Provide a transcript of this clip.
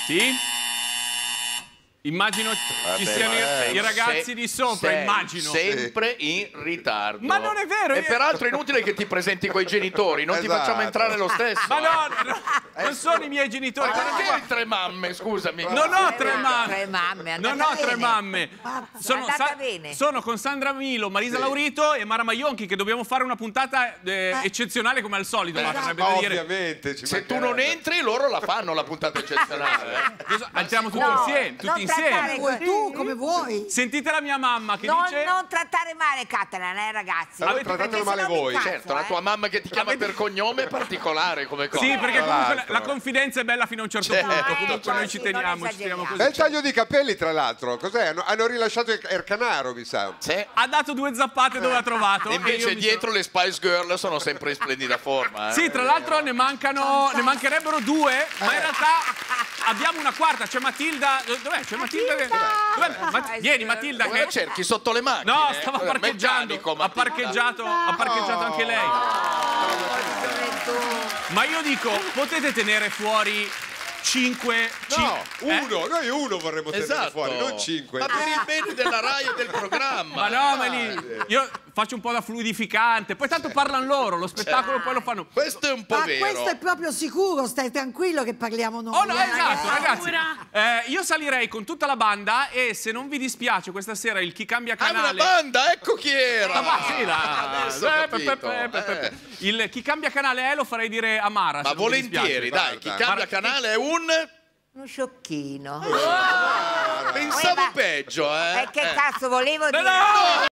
Sì? Immagino ci siano i ragazzi di sopra, immagino. Sempre in ritardo. Ma non è vero! E peraltro è inutile che ti presenti coi genitori, non ti facciamo entrare lo stesso. Ma no, non sono i miei genitori. Ma perché hai 3 mamme, scusami? Non ho 3 mamme. 3 mamme, Non ho 3 mamme. Bene. Sono con Sandra Milo, Marisa Laurito e Mara Maionchi, che dobbiamo fare una puntata eccezionale come al solito. Ovviamente. Se tu non entri, loro la fanno la puntata eccezionale. Entriamo tutti insieme. Tutti insieme. Tu come vuoi. Sentite la mia mamma che dice... Non trattare male Catalan, ragazzi. Avete trattato male voi. Certo, la tua mamma che ti chiama per cognome è particolare come cosa. Sì, perché comunque la confidenza è bella fino a un certo punto. Comunque noi ci teniamo così. Bel taglio di capelli, tra l'altro. Cos'è? Hanno rilasciato Ercanaro, mi sa. Sì. Ha dato 2 zappate dove ha trovato. E invece dietro le Spice Girl sono sempre in splendida forma. Sì, tra l'altro ne mancherebbero 2, ma in realtà abbiamo una quarta. C'è Matilda. Dov'è? C'è Matilda. Vieni Matilda. Come la cerchi sotto le macchine? No, stava parcheggiando. Meccanico, Ha parcheggiato anche lei. Ma io dico, potete tenere fuori 5. No, uno. Noi uno vorremmo tenere fuori, non 5. Ma per il bene della Rai e del programma. Ma no, ma lì io faccio un po' da fluidificante. Poi tanto parlano loro, lo spettacolo poi lo fanno. Questo è un po' vero. Ma questo è proprio sicuro, stai tranquillo che parliamo noi. Oh no, esatto, ragazzi. Io salirei con tutta la banda e se non vi dispiace questa sera il Chi Cambia Canale... una banda, ecco chi era. Ma sì, Adesso ho capito. Il Chi Cambia Canale lo farei dire a Mara. Ma volentieri, dai, Chi Cambia Canale è uno sciocchino. Pensavo peggio, Che cazzo volevo dire?